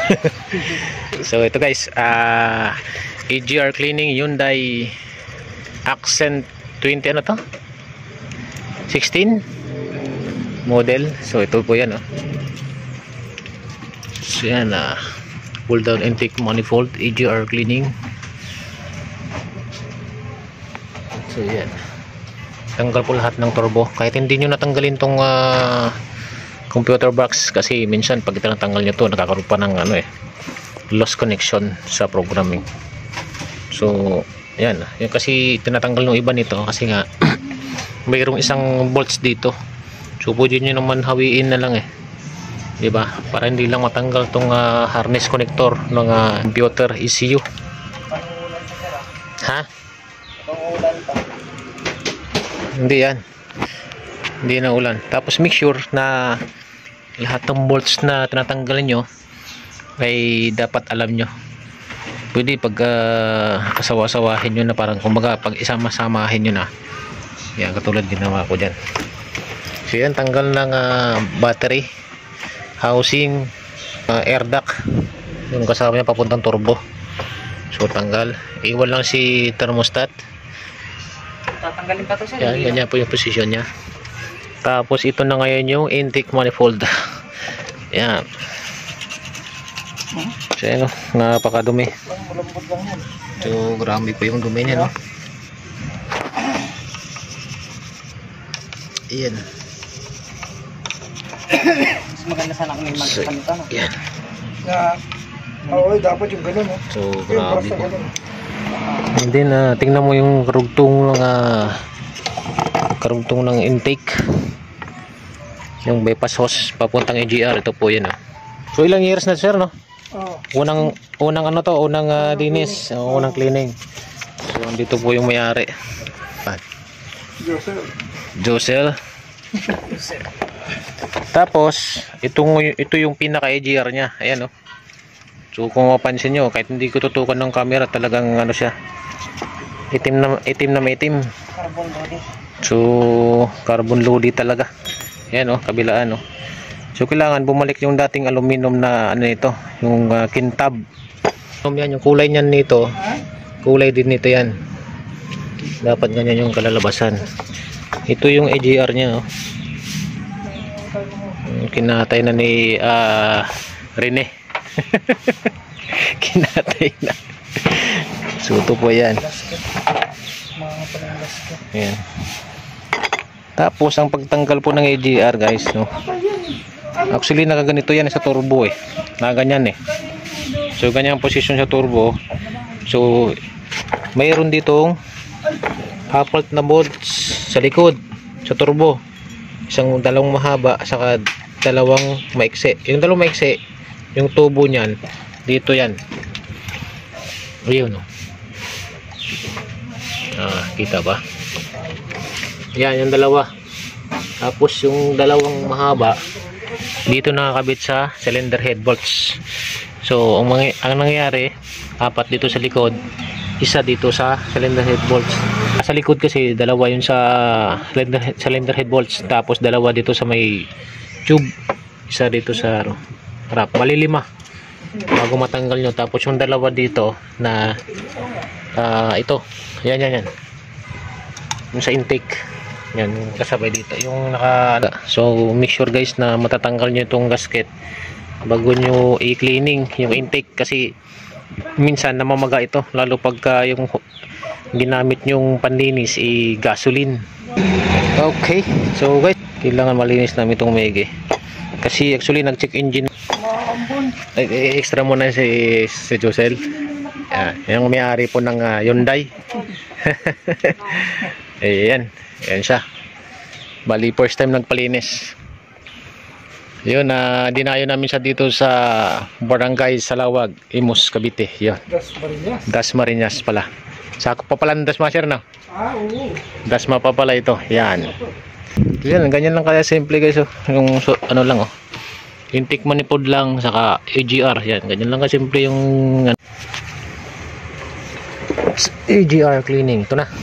So ito guys, AGR cleaning Hyundai Accent 20 ano to? 16 model. So ito po yan, oh. So yan, pull down intake manifold, AGR cleaning. So yan, tanggal po lahat ng turbo, kahit hindi nyo natanggalin tong computer box, kasi minsan pag tinatanggal nyo to, nakakaroon pa ng lost connection sa programming. So yan, yung kasi tinatanggal ng iba nito kasi nga mayroong isang bolts dito. So pwede nyo naman hawiin na lang, diba, para hindi lang matanggal tong harness connector ng computer ECU. Ha? Hindi yan, hindi na ulan. Tapos make sure na lahat ng bolts na tinatanggal nyo ay dapat alam nyo. Pwede pag kasawa-sawahin nyo na, parang kumbaga pag isama-samahin nyo na yan, katulad ginawa ko dyan. So yan, tanggal ng battery housing, air duct, yung kasama niya papuntang turbo. So tanggal, iwan lang si thermostat. Tatanggalin pa to, sir. Yan, ganyan po yung position nya. Tapos ito na ngayon yung intake manifold. Yan. So yan, napakadumi. So grabe po yung dumi niya, no? Ayan. Mas maganda sana kung may magpanita, no? Yan. Oo, dapat yung gano'n, no? So grabe po. And then tingnan mo yung karugtong ng intake, yung bypass hose papuntang AGR. Ito po yan, So ilang years na, sir, no? Unang ano to, unang linis, unang cleaning. So dito po yung may-ari, Josel. Tapos ito yung pinaka AGR nya. Ayan, so kung mapansin nyo, kahit hindi ko tutukan ng camera, talagang ano siya, itim na maitim. Carbon body. So carbon loady talaga. Ayan, kabilaan, So kailangan bumalik yung dating aluminum na ano ito, yung kintab. Yan, yung kulay niyan nito, kulay din nito yan. Dapat ganyan yung kalalabasan. Ito yung AGR nya, kinatay na ni Rene. Kinatay na. So ito po yan. Ayan. Tapos ang pagtanggal po ng AGR, guys, actually nakaganito yan sa turbo, nakaganyan, so ganyan ang posisyon sa turbo. So mayroon ditong half-volt na bolts sa likod sa turbo, dalawang mahaba saka dalawang maiksi. Yung dalawang maiksi, yung tubo niyan dito yan. Ayun, kita ba? Yan, yung dalawa. Tapos yung dalawang mahaba dito nakakabit sa cylinder head bolts. So ang nangyayari, apat dito sa likod, isa dito sa cylinder head bolts. Sa likod kasi dalawa yun sa cylinder head bolts, tapos dalawa dito sa may tube, isa dito sa harap. Malilima bago matanggal nyo. Tapos yung dalawa dito na ito, yan yung sa intake, yan kasabay dito yung so make sure, guys, na matatanggal nyo itong gasket bago nyo i-cleaning yung intake, kasi minsan namamaga ito, lalo pagka yung ginamit nyong panlinis gasoline. Okay, so guys, kailangan malinis namin itong maigi, kasi actually nag-check engine. Extra muna si Josel. Yung may-ari po ng Hyundai. Ayan siya. Bali first time nagpalinis. Yun, dinayo namin siya dito sa Barangay Salawag, Imus, Cavite. Yun, Dasmariñas pala. Sakop pa pala ng Dasma, sir, no? Oo. Dasma pa pala ito. Yan, ganyan lang kaya simple, guys. Yung ano lang, intake manifold lang saka AGR. Yan, ganyan lang kasimple yung AGR cleaning. Ito na.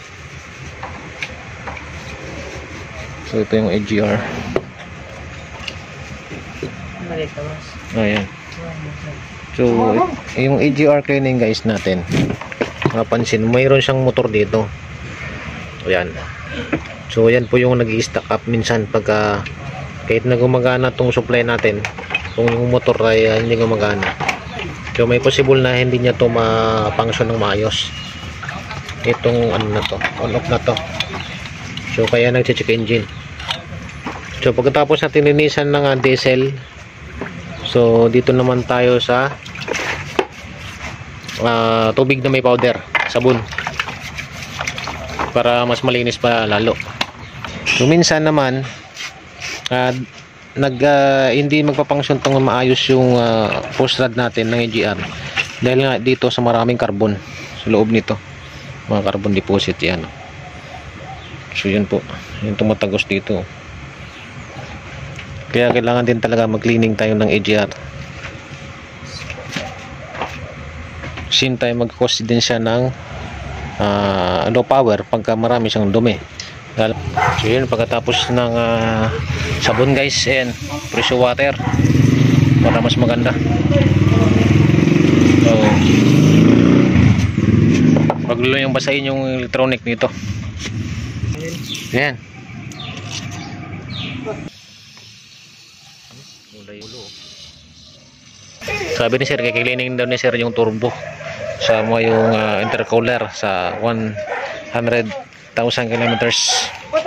So ito yung AGR. Maliit na mas. Ayan. So, yung EGR cleaning guys natin, mapansin, mayroon siyang motor dito. Ayan. So, yan po yung nag-i-stack up minsan pagka kahit na gumagana tong supply natin, kung yung motor ay hindi gumagana. So, may possible na hindi niya to ma-function ng maayos. Itong ano na to, on-off na to. So, kaya nag-check engine. So, pagkatapos natin linisan ng diesel, so, dito naman tayo sa tubig na may powder, sabon, para mas malinis pa lalo. So, minsan naman hindi magpapangsyon tong maayos yung post rod natin ng EGR dahil nga dito sa maraming carbon sa loob nito, mga carbon deposit yan. So, yun po, yung tumatagos dito. Kaya kailangan din talaga mag-cleaning tayo ng EGR. Same time mag-cause din siya ng low power pagka marami siyang dumi. So yun, pagkatapos ng sabon guys, and pressure water para mas maganda. So paglulo yung basahin yung electronic nito. Yan. Sabi ni sir, kikilining daw ni sir yung turbo sa yung intercooler sa 100,000 kilometers.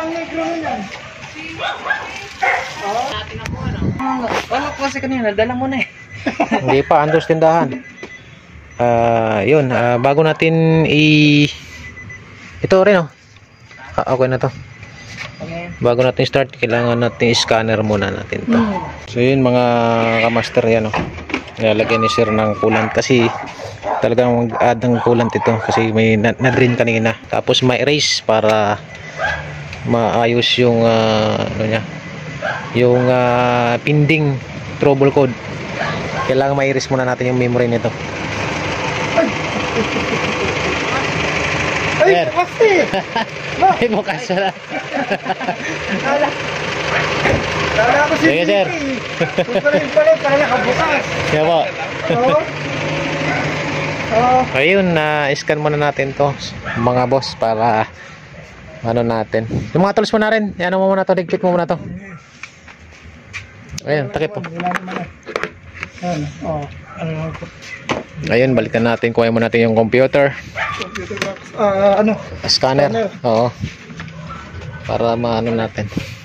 Wala ko kasi kanina, dala mo na eh. Hindi pa, andos tindahan. Yun, bago natin ito rin, oh. Okay na to. Bago natin start, kailangan natin i-scanner muna natin to. So yun mga kamaster, yan, oh. Nilalagyan ni sir ng coolant kasi talagang mag-add ng coolant ito kasi may na-drain kanina. Tapos may erase para maayos yung ano niya, yung pending trouble code. Kailangan ma-erase muna natin yung memory nito. Ay, kasi! Ay, bukas na. Kala ko si Sige, sir. Pala, para nakabukas. Kaya po. Oo. Ayun, scan muna natin to mga boss para ano natin. Yung mga tools mo na rin. Yan mo muna to, digpit mo muna to. Ayun, takip po. Ano? Oh, ano? Ayun, balikan natin, kuha mo natin yung computer. Computer box. Ano? Scanner. Oo. Para maano natin.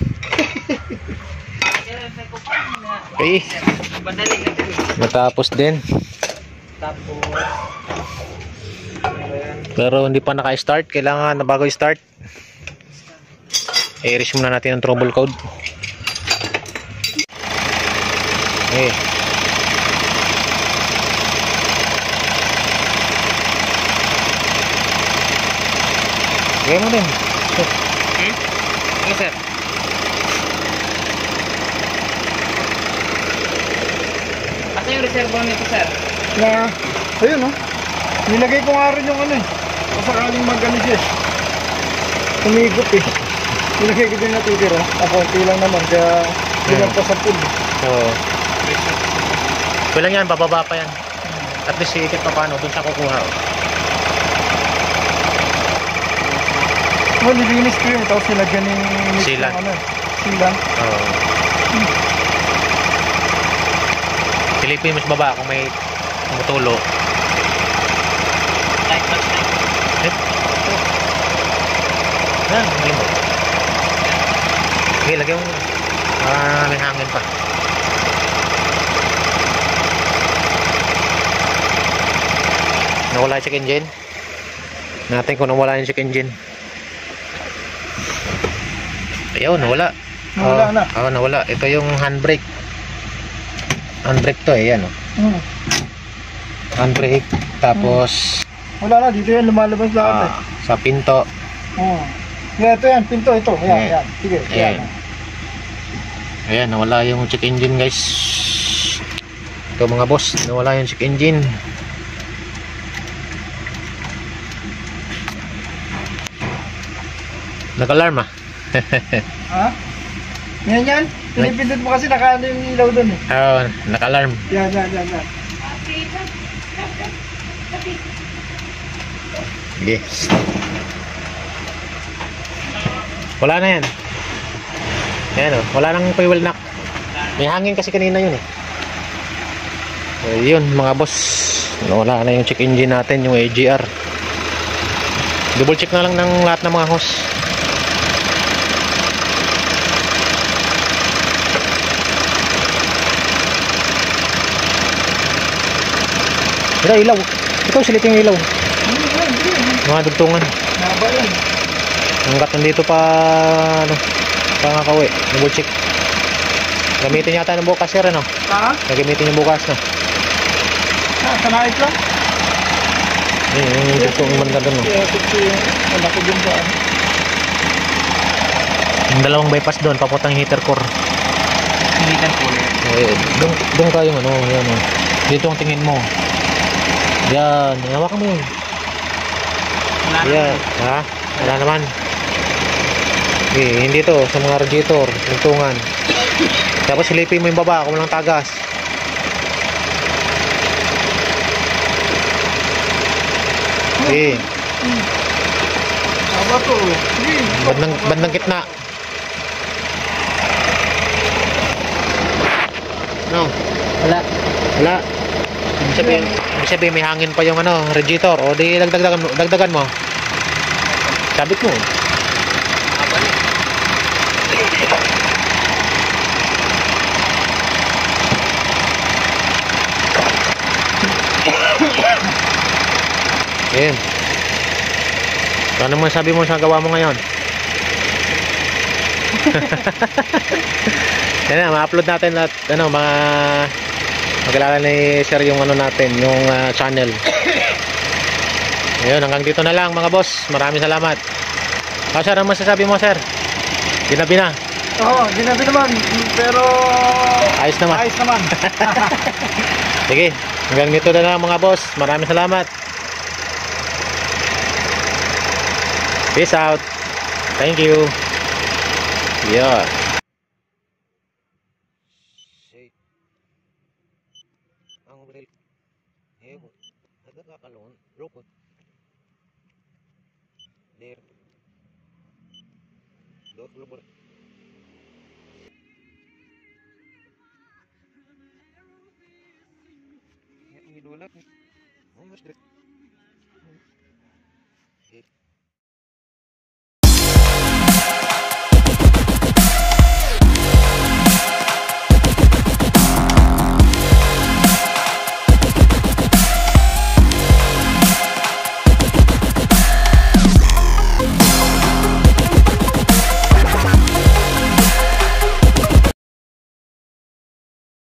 Okay. Madali lang kami. Natapos din. Tapos, Pero hindi pa naka-start. Kailangan na bago i-start, i-erase muna natin ang trouble code. Okay. Gawin mo din. ano sir? Asa yung reservoir nito sir? Na, ayun, oh. Nilagay ko nga rin yung ano eh. Pasakaling mag-ano siya. Tumigop eh. Nilagay ko din na tutira. Konti lang naman. Kaya bilang pa sa pool. Oo. Kulang yan, bababa pa yan. At least ikit pa paano, dun siya kukuha. Oh, nilinis ko yun. Tapos nilagyan ng Silan. Ano, silan. Oo. Silipin mo sa baba kung may tumutulo. Yan, galing mo. Sige, lagyan mo. May hangin pa. Nawala yung check engine. Natin kung nawala yung check engine. Ayun, nawala. Nawala na. Oo, nawala. Ito yung handbrake. Handbrake to eh, yan o. Handbrake. Tapos Wala na. Dito yan lumalabas lahat eh. sa pinto. Yeah, ito yan. Pinto ito. Ayan, Yeah. ayan. Sige. Ayan. Ayan, nawala yung check engine guys. Ito mga boss, nawala yung check engine. Nag-alarm ah. Ha? Yan yan? Pinipindot mo kasi nakaano yung ilaw doon eh. Oo, naka-alarm. Yan. Sige. Wala na yan. Ayan o, wala nang fuel knock. May hangin kasi kanina yun eh. So, yun mga boss. Wala na yung check engine natin, yung AGR. Double check na lang ng lahat ng mga hose. Ilaw. Ikaw silipin yung ilaw. Mga dugtungan. Naba yan. Hanggat nandito pa ano, pangakawi. Double check. Gamitin yata ng bukas sir ano? Ha? Gagamitin yung bukas na. Kanait lang. Yung dugtungan man ka doon. Kaya kasi wala ko dun saan. Yung dalawang bypass doon, papuntang heater core. Hinitan po yan. Doon kayo ano, yan oh. Dito ang tingin mo. Yan, hawakan mo yun. Wala na. Yan, ha? Wala naman. Hindi to, sa mga radiator, tuntungan. Tapos silipin mo yung baba, kung walang tagas. Tama to. Bandang gitna. No, Wala. wala. Ibig sabihin may hangin pa yung ano, radiator. O di dagdagan mo. Sabit mo. Abalik. Ayan. Ano mo sabi mo sa gawa mo ngayon? Yan na, ma-upload natin lahat, ano, mga magkilala ni sir yung ano natin, yung channel. Ayun, hanggang dito na lang mga boss. Maraming salamat. Sir, ano masasabi mo sir? Ginabi na. Oo, ginabi naman. Pero Ayos naman. ayos naman. Sige, hanggang dito na lang mga boss. Maraming salamat. Peace out. Thank you. Yeah. Ang real. Ada kakalon, rokot. Der. Dot global. Idulak. Almost